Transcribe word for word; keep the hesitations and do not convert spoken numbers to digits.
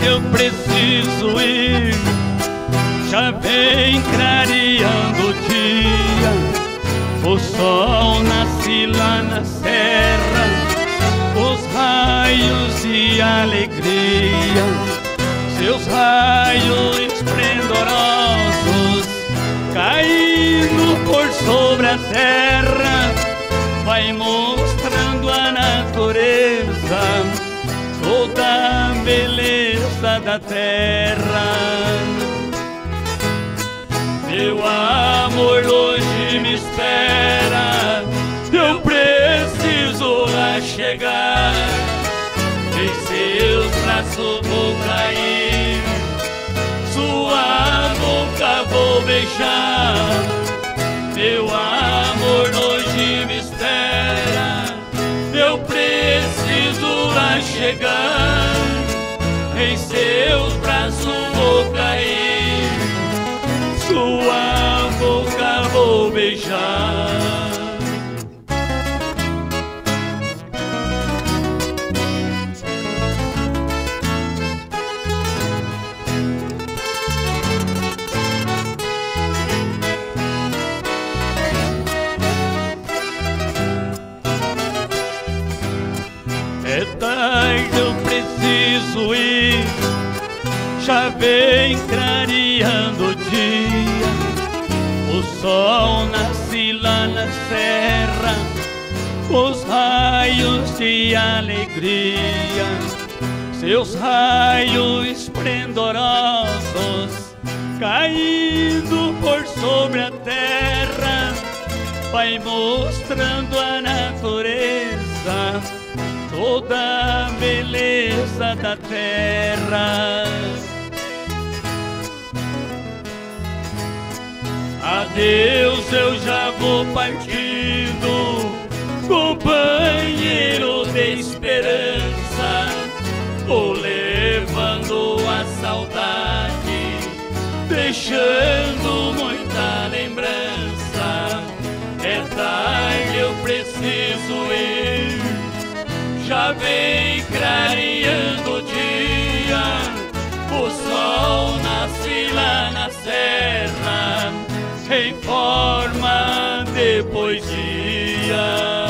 eu preciso ir. Já vem clareando o dia, o sol nasce lá na serra, os raios de alegria, seus raios esplendorosos, caindo por sobre a terra, vai mostrando a natureza, toda a beleza da terra. Meu amor longe me espera, eu preciso lá chegar, em seus braços vou cair, sua boca vou beijar. Meu amor longe me espera, eu preciso lá chegar, em seus braços vou cair, sua boca vou beijar. É tarde, eu preciso ir, já vem clareando o dia, o sol nasce lá na serra, os raios de alegria, seus raios esplendorosos, caindo por sobre a terra, vai mostrando a natureza, toda a beleza da terra. Adeus, eu já vou partindo, companheiro de esperança, vou levando a saudade, deixando muita lembrança. É tarde, eu preciso ir, já vem clareando o dia, o sol nasce lá na serra, em forma de poesia.